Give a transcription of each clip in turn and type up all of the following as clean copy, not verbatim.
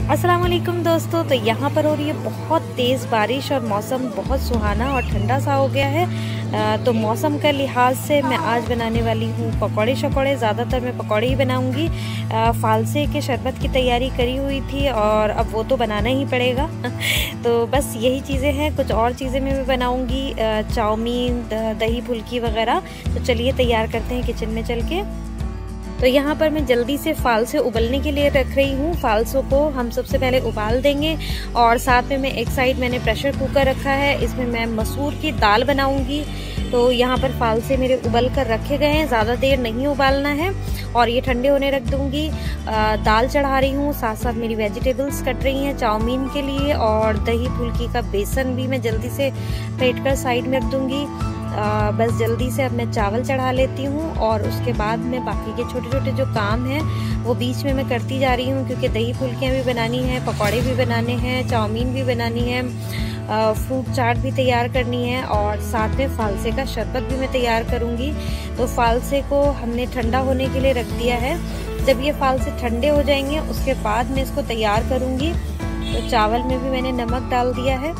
अस्सलाम वालेकुम दोस्तों। तो यहाँ पर हो रही है बहुत तेज़ बारिश और मौसम बहुत सुहाना और ठंडा सा हो गया है। तो मौसम का लिहाज से मैं आज बनाने वाली हूँ पकौड़े शकौड़े। ज़्यादातर मैं पकौड़े ही बनाऊँगी। फालसे के शरबत की तैयारी करी हुई थी और अब वो तो बनाना ही पड़ेगा। तो बस यही चीज़ें हैं, कुछ और चीज़ें मैं भी बनाऊँगी, चाउमीन, दही, फुल्की वगैरह। तो चलिए तैयार करते हैं किचन में चल के। तो यहाँ पर मैं जल्दी से फालसे उबलने के लिए रख रही हूँ। फालसों को हम सबसे पहले उबाल देंगे और साथ में मैं एक साइड मैंने प्रेशर कुकर रखा है, इसमें मैं मसूर की दाल बनाऊंगी। तो यहाँ पर फालसे मेरे उबल कर रखे गए हैं, ज़्यादा देर नहीं उबालना है और ये ठंडे होने रख दूंगी। दाल चढ़ा रही हूँ, साथ साथ मेरी वेजिटेबल्स कट रही हैं चाउमीन के लिए, और दही फुल्की का बेसन भी मैं जल्दी से फेंट कर साइड में रख दूंगी। बस जल्दी से अब मैं चावल चढ़ा लेती हूँ और उसके बाद मैं बाकी के छोटे छोटे जो काम हैं वो बीच में मैं करती जा रही हूँ, क्योंकि दही फुल्कियाँ भी बनानी है, पकौड़े भी बनाने हैं, चाउमीन भी बनानी है, फ्रूट चाट भी तैयार करनी है और साथ में फालसे का शरबत भी मैं तैयार करूँगी। तो फालसे को हमने ठंडा होने के लिए रख दिया है। जब ये फालसे ठंडे हो जाएंगे उसके बाद मैं इसको तैयार करूँगी। तो चावल में भी मैंने नमक डाल दिया है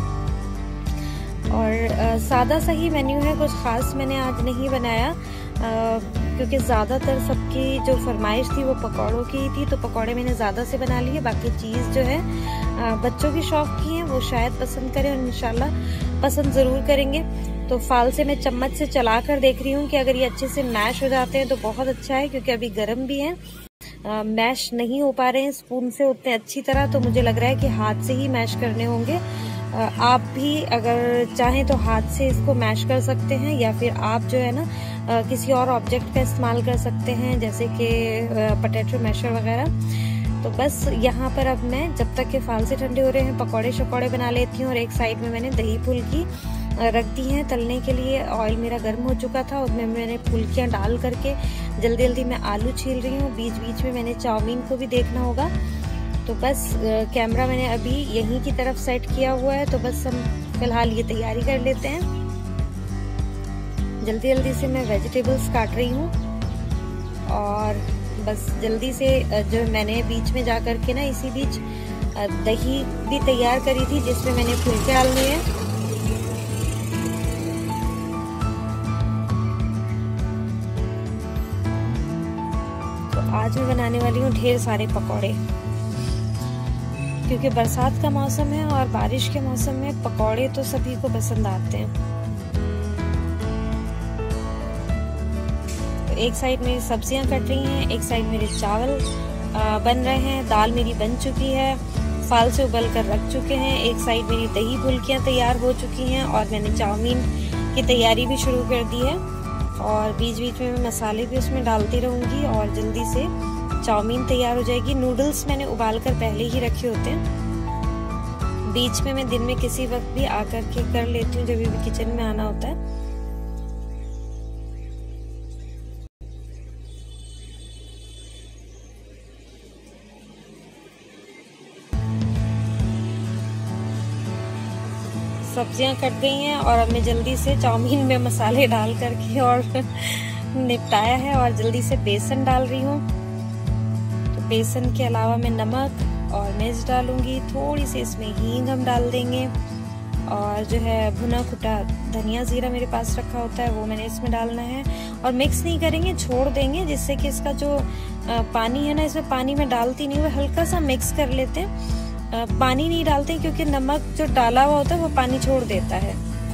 और सादा सा ही मेन्यू है, कुछ ख़ास मैंने आज नहीं बनाया, क्योंकि ज़्यादातर सबकी जो फरमाइश थी वो पकौड़ों की ही थी। तो पकौड़े मैंने ज़्यादा से बना लिए, बाकी चीज़ जो है बच्चों की शौक की है, वो शायद पसंद करें और इंशाल्लाह पसंद ज़रूर करेंगे। तो फालसे मैं चम्मच से चला कर देख रही हूँ कि अगर ये अच्छे से मैश हो जाते हैं तो बहुत अच्छा है, क्योंकि अभी गर्म भी है। मैश नहीं हो पा रहे हैं स्पून से उतने अच्छी तरह, तो मुझे लग रहा है कि हाथ से ही मैश करने होंगे। आप भी अगर चाहें तो हाथ से इसको मैश कर सकते हैं, या फिर आप जो है ना किसी और ऑब्जेक्ट का इस्तेमाल कर सकते हैं, जैसे कि पोटैटो मैशर वगैरह। तो बस यहाँ पर अब मैं जब तक के फालसे ठंडे हो रहे हैं पकौड़े शकौड़े बना लेती हूँ, और एक साइड में मैंने दही फुल्की रख दी है तलने के लिए। ऑयल मेरा गर्म हो चुका था, उसमें मैंने फुल्कियाँ डाल करके जल्दी जल्दी मैं आलू छील रही हूँ। बीच बीच में मैंने चाउमीन को भी देखना होगा। तो बस कैमरा मैंने अभी यहीं की तरफ सेट किया हुआ है, तो बस हम फिलहाल ये तैयारी कर लेते हैं। जल्दी जल्दी से मैं वेजिटेबल्स काट रही हूँ और बस जल्दी से जो मैंने बीच में जा कर के ना इसी बीच दही भी तैयार करी थी, जिसमें मैंने फुल्के डालने हैं। तो आज मैं बनाने वाली हूँ ढेर सारे पकौड़े, क्योंकि बरसात का मौसम है और बारिश के मौसम में पकौड़े तो सभी को पसंद आते हैं। तो एक साइड मेरी सब्जियां कट रही हैं, एक साइड मेरे चावल बन रहे हैं, दाल मेरी बन चुकी है, फालसे उबल कर रख चुके हैं, एक साइड मेरी दही फुल्कियां तैयार हो चुकी हैं और मैंने चाउमीन की तैयारी भी शुरू कर दी है। और बीच बीच में मैं मसाले भी उसमें डालती रहूँगी और जल्दी से चाउमीन तैयार हो जाएगी। नूडल्स मैंने उबाल कर पहले ही रखे होते हैं, बीच में मैं दिन में किसी वक्त भी आकर के कर लेती हूँ जब भी किचन में आना होता है। सब्जियां कट गई हैं और अब मैं जल्दी से चाउमीन में मसाले डाल करके और निपटाया है और जल्दी से बेसन डाल रही हूँ। बेसन के अलावा मैं नमक और मिर्च डालूंगी, थोड़ी सी इसमें हींग हम डाल देंगे, और जो है भुना कुटा धनिया जीरा मेरे पास रखा होता है वो मैंने इसमें डालना है। और मिक्स नहीं करेंगे, छोड़ देंगे, जिससे कि इसका जो पानी है ना, इसमें पानी में डालती नहीं, वो हल्का सा मिक्स कर लेते हैं। पानी नहीं डालते क्योंकि नमक जो डाला हुआ होता है वो पानी छोड़ देता है।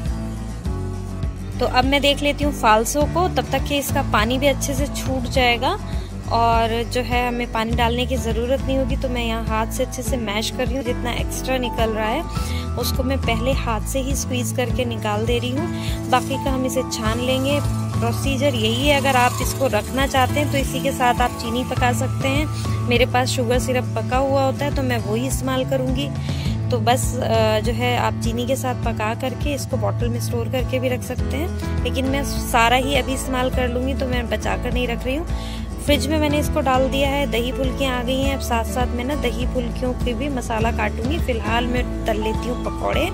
तो अब मैं देख लेती हूँ फालसों को, तब तक कि इसका पानी भी अच्छे से छूट जाएगा और जो है हमें पानी डालने की ज़रूरत नहीं होगी। तो मैं यहाँ हाथ से अच्छे से मैश कर रही हूँ, जितना एक्स्ट्रा निकल रहा है उसको मैं पहले हाथ से ही स्क्वीज़ करके निकाल दे रही हूँ। बाकी का हम इसे छान लेंगे। प्रोसीजर यही है, अगर आप इसको रखना चाहते हैं तो इसी के साथ आप चीनी पका सकते हैं। मेरे पास शुगर सिरप पका हुआ होता है तो मैं वही इस्तेमाल करूँगी। तो बस जो है आप चीनी के साथ पका करके इसको बॉटल में स्टोर करके भी रख सकते हैं, लेकिन मैं सारा ही अभी इस्तेमाल कर लूँगी तो मैं बचा कर नहीं रख रही हूँ। फ्रिज में मैंने इसको डाल दिया है। दही फुल्कियाँ आ गई हैं। अब साथ साथ मैं ना दही फुल्कियों के भी मसाला काटूंगी। फिलहाल मैं तल लेती हूँ पकौड़े,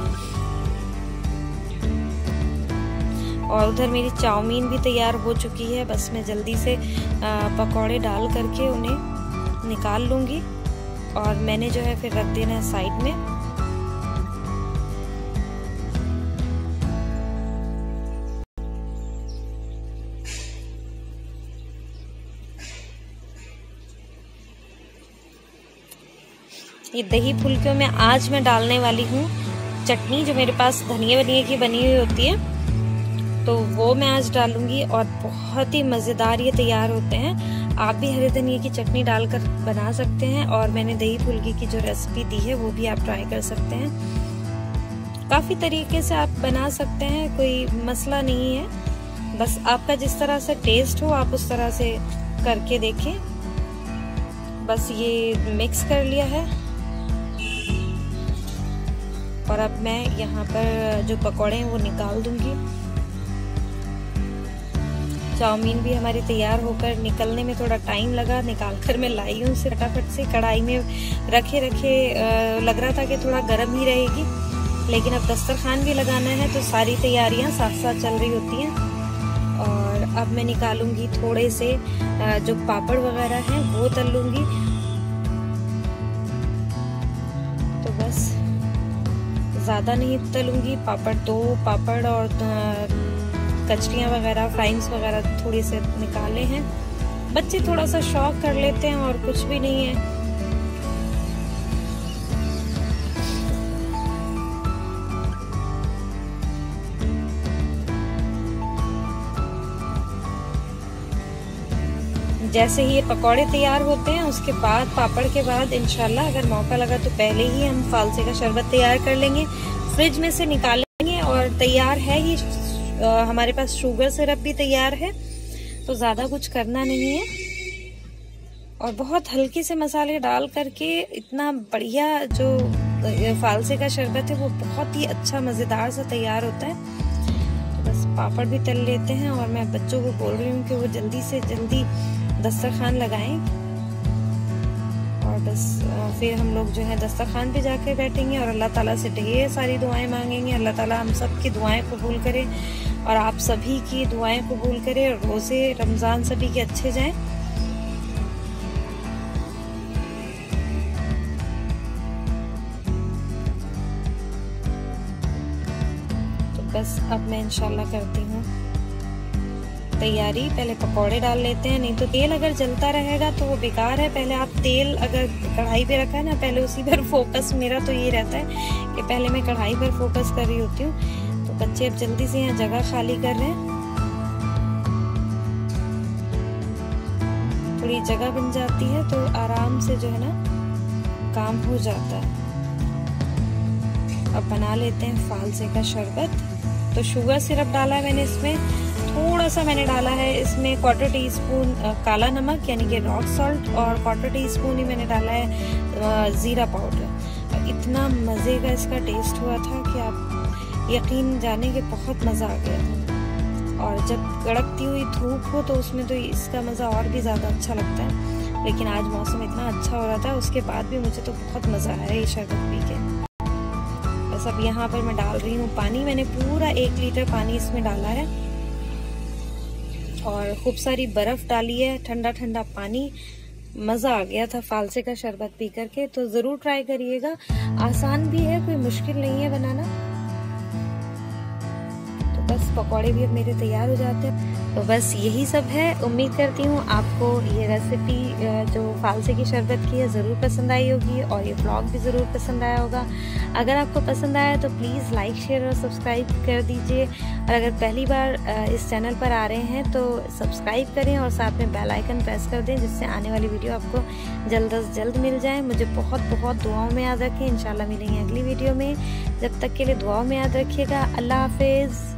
और उधर मेरी चाउमीन भी तैयार हो चुकी है। बस मैं जल्दी से पकौड़े डाल करके उन्हें निकाल लूँगी। और मैंने जो है फिर रख देना है साइड में। ये दही फुल्कियों में आज मैं डालने वाली हूँ चटनी, जो मेरे पास धनिया वनिया की बनी हुई होती है, तो वो मैं आज डालूंगी और बहुत ही मज़ेदार ये तैयार होते हैं। आप भी हरे धनिया की चटनी डालकर बना सकते हैं और मैंने दही फुल्की की जो रेसिपी दी है वो भी आप ट्राई कर सकते हैं। काफ़ी तरीके से आप बना सकते हैं, कोई मसला नहीं है, बस आपका जिस तरह से टेस्ट हो आप उस तरह से करके देखें। बस ये मिक्स कर लिया है और अब मैं यहाँ पर जो पकौड़े हैं वो निकाल दूंगी। चाउमीन भी हमारी तैयार होकर निकलने में थोड़ा टाइम लगा, निकाल कर मैं लाई हूँ उसे फटाफट से। कढ़ाई में रखे लग रहा था कि थोड़ा गर्म ही रहेगी, लेकिन अब दस्तरखान भी लगाना है तो सारी तैयारियां साथ साथ चल रही होती हैं। और अब मैं निकालूंगी थोड़े से जो पापड़ वगैरह हैं वो तल लूंगी। तो बस ज़्यादा नहीं तलूंगी पापड़, 2 पापड़ और कचरियाँ वगैरह, फ्राइंग्स वगैरह थोड़ी से निकाले हैं। बच्चे थोड़ा सा शौक कर लेते हैं और कुछ भी नहीं है। जैसे ही ये पकौड़े तैयार होते हैं उसके बाद, पापड़ के बाद इंशाल्लाह अगर मौका लगा तो पहले ही हम फालसे का शरबत तैयार कर लेंगे, फ्रिज में से निकालेंगे और तैयार है ही। हमारे पास शुगर सिरप भी तैयार है, तो ज़्यादा कुछ करना नहीं है। और बहुत हल्के से मसाले डाल करके इतना बढ़िया जो फालसे का शरबत है वो बहुत ही अच्छा मज़ेदार सा तैयार होता है। तो बस पापड़ भी तल लेते हैं और मैं बच्चों को बोल रही हूँ कि वो जल्दी से जल्दी दस्तरखान लगाएं। और बस फिर हम लोग जो है दस्तरखान पे जाके बैठेंगे और अल्लाह ताला से ढेर सारी दुआएं मांगेंगे। अल्लाह ताला हम सब की दुआएं कबूल करे और आप सभी की दुआएं कबूल करे और रोज़े रमज़ान सभी के अच्छे जाएं। तो बस अब मैं इंशाल्लाह करती हूँ तैयारी। पहले पकौड़े डाल लेते हैं, नहीं तो तेल अगर जलता रहेगा तो वो बेकार है। पहले आप तेल अगर कढ़ाई पे रखा है ना, पहले उसी पर फोकस, मेरा तो ये रहता है कि पहले मैं कढ़ाई पर फोकस कर रही होती हूँ। तो बच्चे अब जल्दी से यहाँ जगह खाली कर रहे हैं, थोड़ी जगह बन जाती है तो आराम से जो है ना काम हो जाता है। अब बना लेते हैं फालसे का शरबत। तो शुगर सिरप डाला है मैंने इसमें, थोड़ा सा मैंने डाला है इसमें 1/4 टीस्पून काला नमक यानी कि रॉक सॉल्ट, और 1/4 टीस्पून ही मैंने डाला है ज़ीरा पाउडर। इतना मज़े का इसका टेस्ट हुआ था कि आप यकीन जाने कि बहुत मज़ा आ गया था। और जब कड़कती हुई धूप हो तो उसमें तो इसका मज़ा और भी ज़्यादा अच्छा लगता है। लेकिन आज मौसम इतना अच्छा हो रहा था, उसके बाद भी मुझे तो बहुत मज़ा आया ये शरबत पी के। बस अब यहाँ पर मैं डाल रही हूँ पानी। मैंने पूरा 1 लीटर पानी इसमें डाला है और खूब सारी बर्फ डाली है, ठंडा ठंडा पानी। मज़ा आ गया था फालसे का शरबत पी करके। तो ज़रूर ट्राई करिएगा, आसान भी है, कोई मुश्किल नहीं है बनाना। तो बस पकौड़े भी अब मेरे तैयार हो जाते हैं। तो बस यही सब है। उम्मीद करती हूँ आपको ये रेसिपी जो फालसे की शरबत की है ज़रूर पसंद आई होगी और ये व्लॉग भी ज़रूर पसंद आया होगा। अगर आपको पसंद आया तो प्लीज़ लाइक, शेयर और सब्सक्राइब कर दीजिए। और अगर पहली बार इस चैनल पर आ रहे हैं तो सब्सक्राइब करें और साथ में बेल आइकन प्रेस कर दें, जिससे आने वाली वीडियो आपको जल्द से जल्द मिल जाए। मुझे बहुत बहुत दुआओं में याद रखें। इंशाल्लाह मिलेंगे अगली वीडियो में। जब तक के लिए दुआओं में याद रखिएगा। अल्लाह हाफिज़।